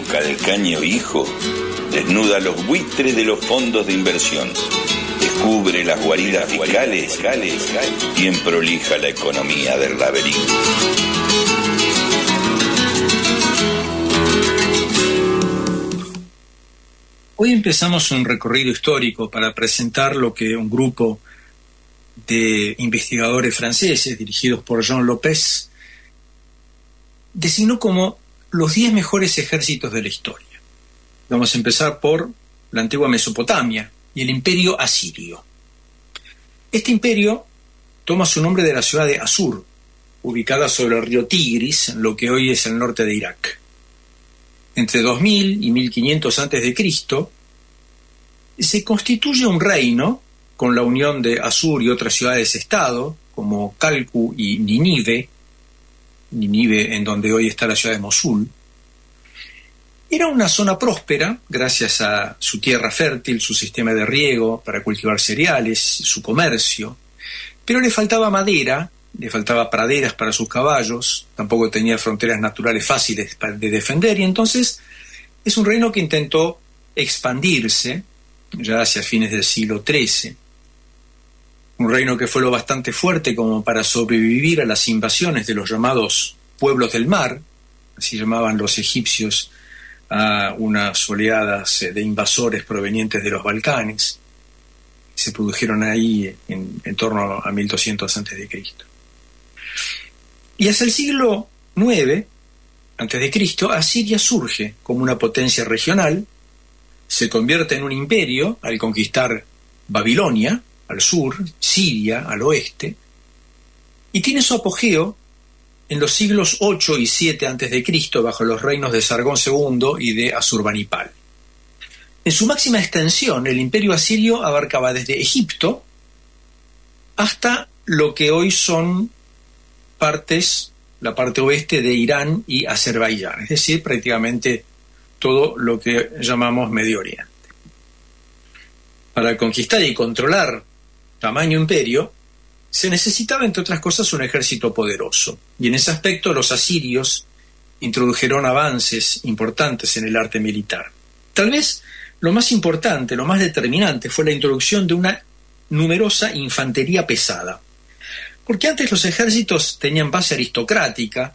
boca del caño hijo, desnuda los buitres de los fondos de inversión, descubre las guaridas fiscales y emprolija la economía del laberinto. Hoy empezamos un recorrido histórico para presentar lo que un grupo de investigadores franceses, dirigidos por Jean Lopez, designó como los 10 mejores ejércitos de la historia. Vamos a empezar por la antigua Mesopotamia y el imperio asirio. Este imperio toma su nombre de la ciudad de Asur, ubicada sobre el río Tigris, en lo que hoy es el norte de Irak. Entre 2000 y 1500 a.C., se constituye un reino con la unión de Asur y otras ciudades-estado, como Calcu y Nínive en donde hoy está la ciudad de Mosul. Era una zona próspera, gracias a su tierra fértil, su sistema de riego para cultivar cereales, su comercio, pero le faltaba madera, le faltaba praderas para sus caballos, tampoco tenía fronteras naturales fáciles de defender, y entonces es un reino que intentó expandirse ya hacia fines del siglo XIII. Un reino que fue lo bastante fuerte como para sobrevivir a las invasiones de los llamados pueblos del mar, así llamaban los egipcios a unas oleadas de invasores provenientes de los Balcanes. Se produjeron ahí en torno a 1200 a.C. Y hacia el siglo IX a.C., Asiria surge como una potencia regional, se convierte en un imperio al conquistar Babilonia al sur, Siria al oeste, y tiene su apogeo en los siglos 8 y 7 a.C. bajo los reinos de Sargón II y de Asurbanipal. En su máxima extensión, el imperio asirio abarcaba desde Egipto hasta lo que hoy son la parte oeste de Irán y Azerbaiyán, es decir, prácticamente todo lo que llamamos Medio Oriente. Para conquistar y controlar tamaño imperio, se necesitaba, entre otras cosas, un ejército poderoso, y en ese aspecto los asirios introdujeron avances importantes en el arte militar. Tal vez lo más importante, lo más determinante, fue la introducción de una numerosa infantería pesada, porque antes los ejércitos tenían base aristocrática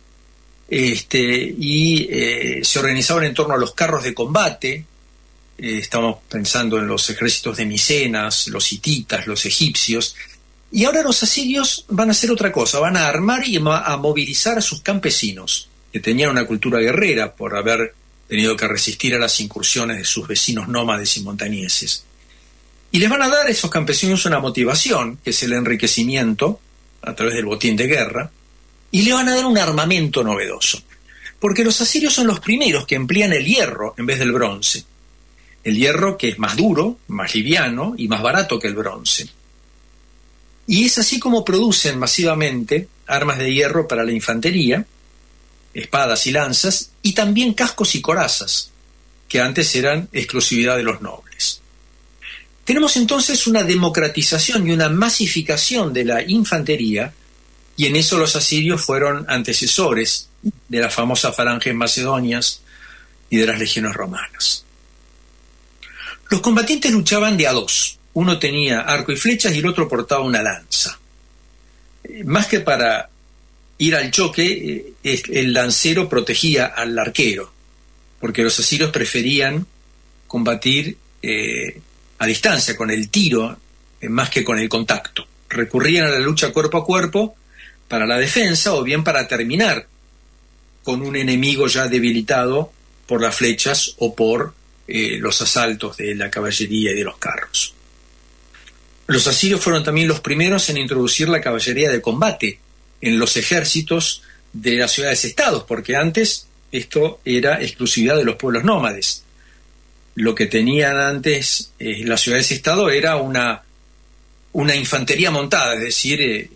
y se organizaban en torno a los carros de combate. Estamos pensando en los ejércitos de Micenas, los hititas, los egipcios, y ahora los asirios van a hacer otra cosa, van a armar y a movilizar a sus campesinos, que tenían una cultura guerrera por haber tenido que resistir a las incursiones de sus vecinos nómades y montañeses. Y les van a dar a esos campesinos una motivación, que es el enriquecimiento a través del botín de guerra, y le van a dar un armamento novedoso, porque los asirios son los primeros que emplean el hierro en vez del bronce. El hierro, que es más duro, más liviano y más barato que el bronce. Y es así como producen masivamente armas de hierro para la infantería, espadas y lanzas, y también cascos y corazas, que antes eran exclusividad de los nobles. Tenemos entonces una democratización y una masificación de la infantería, y en eso los asirios fueron antecesores de las famosas falanges macedonias y de las legiones romanas. Los combatientes luchaban de a dos. Uno tenía arco y flechas y el otro portaba una lanza. Más que para ir al choque, el lancero protegía al arquero, porque los asirios preferían combatir a distancia, con el tiro, más que con el contacto. Recurrían a la lucha cuerpo a cuerpo para la defensa o bien para terminar con un enemigo ya debilitado por las flechas o por los asaltos de la caballería y de los carros. Los asirios fueron también los primeros en introducir la caballería de combate en los ejércitos de las ciudades-estados, porque antes esto era exclusividad de los pueblos nómades. Lo que tenían antes las ciudades-estado era una infantería montada, es decir,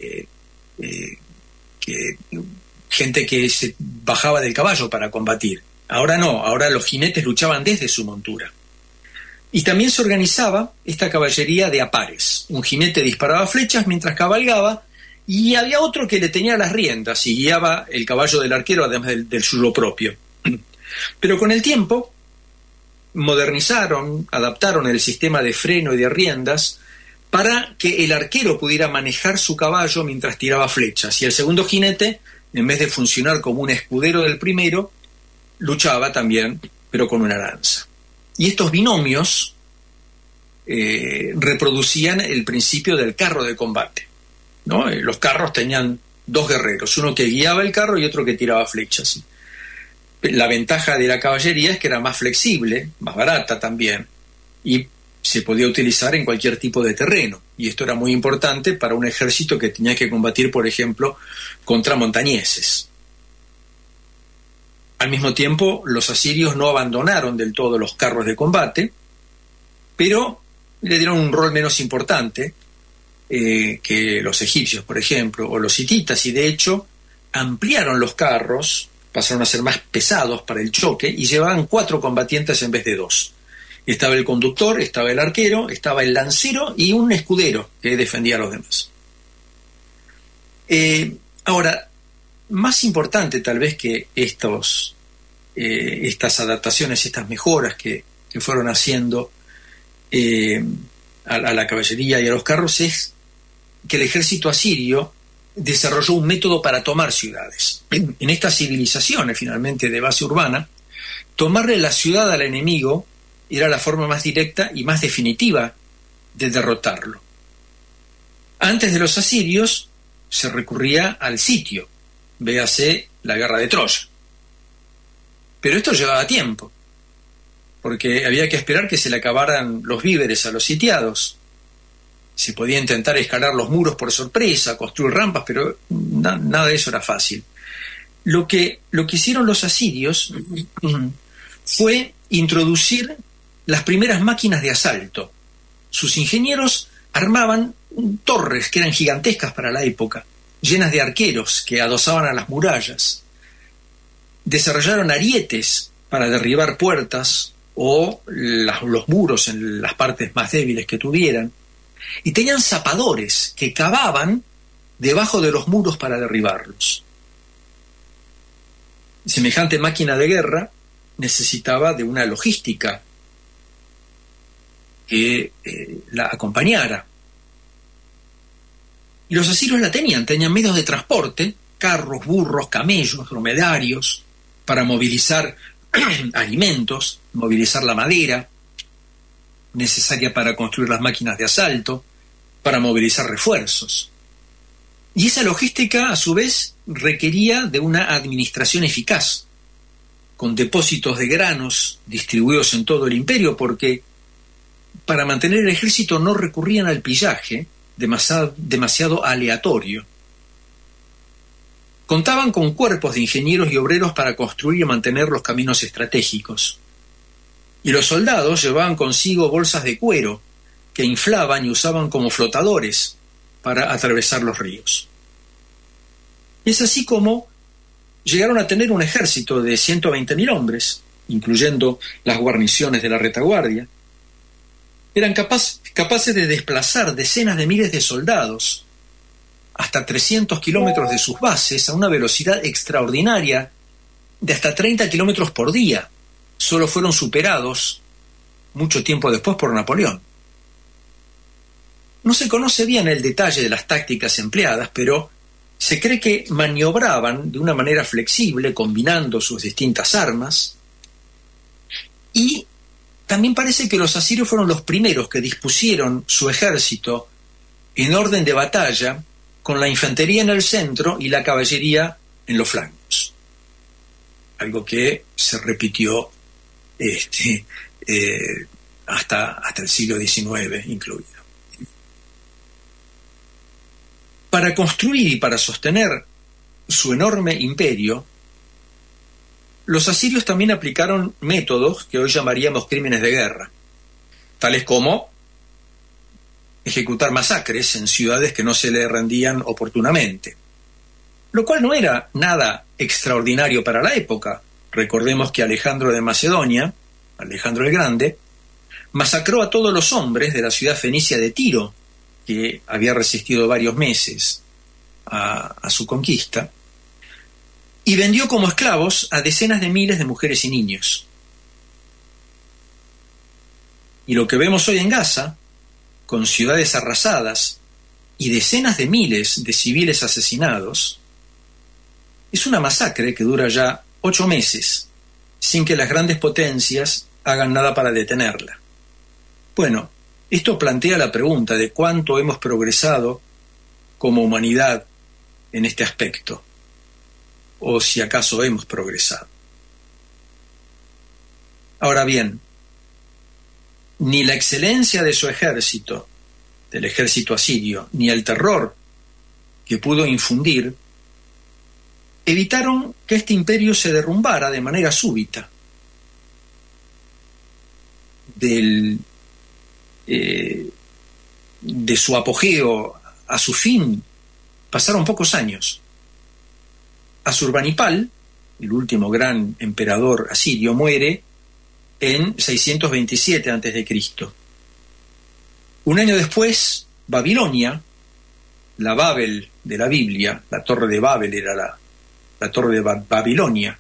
gente que se bajaba del caballo para combatir. Ahora no, ahora los jinetes luchaban desde su montura. Y también se organizaba esta caballería de a pares. Un jinete disparaba flechas mientras cabalgaba y había otro que le tenía las riendas y guiaba el caballo del arquero, además del suyo propio. Pero con el tiempo modernizaron, adaptaron el sistema de freno y de riendas para que el arquero pudiera manejar su caballo mientras tiraba flechas, y el segundo jinete, en vez de funcionar como un escudero del primero, luchaba también, pero con una lanza. Y estos binomios reproducían el principio del carro de combate, ¿no? Los carros tenían dos guerreros, uno que guiaba el carro y otro que tiraba flechas. La ventaja de la caballería es que era más flexible, más barata también, y se podía utilizar en cualquier tipo de terreno. Y esto era muy importante para un ejército que tenía que combatir, por ejemplo, contra montañeses. Al mismo tiempo, los asirios no abandonaron del todo los carros de combate, pero le dieron un rol menos importante que los egipcios, por ejemplo, o los hititas, y de hecho ampliaron los carros, pasaron a ser más pesados para el choque y llevaban 4 combatientes en vez de 2. Estaba el conductor, estaba el arquero, estaba el lancero y un escudero que defendía a los demás. Ahora, más importante tal vez que estas adaptaciones, estas mejoras que fueron haciendo a la caballería y a los carros, es que el ejército asirio desarrolló un método para tomar ciudades. En estas civilizaciones, finalmente, de base urbana, tomarle la ciudad al enemigo era la forma más directa y más definitiva de derrotarlo. Antes de los asirios se recurría al sitio, véase la guerra de Troya. Pero esto llevaba tiempo, porque había que esperar que se le acabaran los víveres a los sitiados. Se podía intentar escalar los muros por sorpresa, construir rampas, pero nada de eso era fácil. Lo que hicieron los asirios fue introducir las primeras máquinas de asalto. Sus ingenieros armaban torres que eran gigantescas para la época, llenas de arqueros que adosaban a las murallas. Desarrollaron arietes para derribar puertas o los muros en las partes más débiles que tuvieran. Y tenían zapadores que cavaban debajo de los muros para derribarlos. Semejante máquina de guerra necesitaba de una logística que la acompañara. Y los asirios la tenían medios de transporte, carros, burros, camellos, dromedarios, para movilizar alimentos, movilizar la madera necesaria para construir las máquinas de asalto, para movilizar refuerzos. Y esa logística, a su vez, requería de una administración eficaz, con depósitos de granos distribuidos en todo el imperio, porque para mantener el ejército no recurrían al pillaje demasiado aleatorio. Contaban con cuerpos de ingenieros y obreros para construir y mantener los caminos estratégicos. Y los soldados llevaban consigo bolsas de cuero que inflaban y usaban como flotadores para atravesar los ríos. Es así como llegaron a tener un ejército de 120.000 hombres, incluyendo las guarniciones de la retaguardia. Eran capaces de desplazar decenas de miles de soldados hasta 300 kilómetros de sus bases a una velocidad extraordinaria de hasta 30 kilómetros por día. Solo fueron superados mucho tiempo después por Napoleón. No se conoce bien el detalle de las tácticas empleadas, pero se cree que maniobraban de una manera flexible, combinando sus distintas armas, y también parece que los asirios fueron los primeros que dispusieron su ejército en orden de batalla, con la infantería en el centro y la caballería en los flancos. Algo que se repitió hasta el siglo XIX incluido. Para construir y para sostener su enorme imperio, los asirios también aplicaron métodos que hoy llamaríamos crímenes de guerra, tales como ejecutar masacres en ciudades que no se le rendían oportunamente, lo cual no era nada extraordinario para la época. Recordemos que Alejandro de Macedonia, Alejandro el Grande, masacró a todos los hombres de la ciudad fenicia de Tiro, que había resistido varios meses a su conquista, y vendió como esclavos a decenas de miles de mujeres y niños. Y lo que vemos hoy en Gaza, con ciudades arrasadas y decenas de miles de civiles asesinados, es una masacre que dura ya 8 meses, sin que las grandes potencias hagan nada para detenerla. Bueno, esto plantea la pregunta de cuánto hemos progresado como humanidad en este aspecto, o si acaso hemos progresado. Ahora bien, ni la excelencia de su ejército, del ejército asirio, ni el terror que pudo infundir, evitaron que este imperio se derrumbara de manera súbita. De su apogeo a su fin pasaron pocos años. Asurbanipal, el último gran emperador asirio, muere en 627 a.C. Un año después, Babilonia, la Babel de la Biblia, la Torre de Babel era la Torre de Babilonia.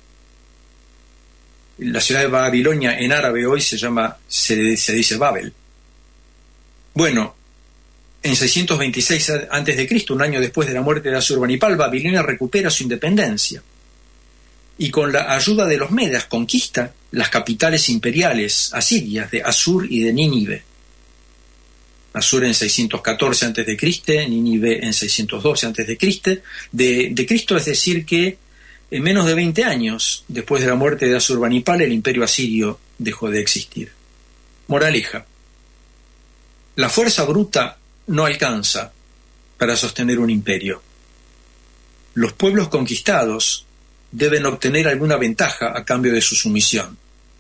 La ciudad de Babilonia en árabe hoy se dice Babel. Bueno, en 626 a.C., un año después de la muerte de Asurbanipal, Babilonia recupera su independencia y con la ayuda de los medas conquista las capitales imperiales asirias de Asur y de Nínive. Asur en 614 a.C., Nínive en 612 a.C. de Cristo, es decir que en menos de 20 años después de la muerte de Asurbanipal, el imperio asirio dejó de existir. Moraleja: la fuerza bruta no alcanza para sostener un imperio. Los pueblos conquistados deben obtener alguna ventaja a cambio de su sumisión.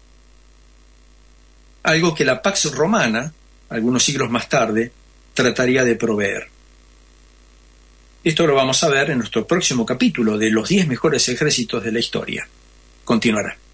Algo que la Pax Romana, algunos siglos más tarde, trataría de proveer. Esto lo vamos a ver en nuestro próximo capítulo de los 10 mejores ejércitos de la historia. Continuará.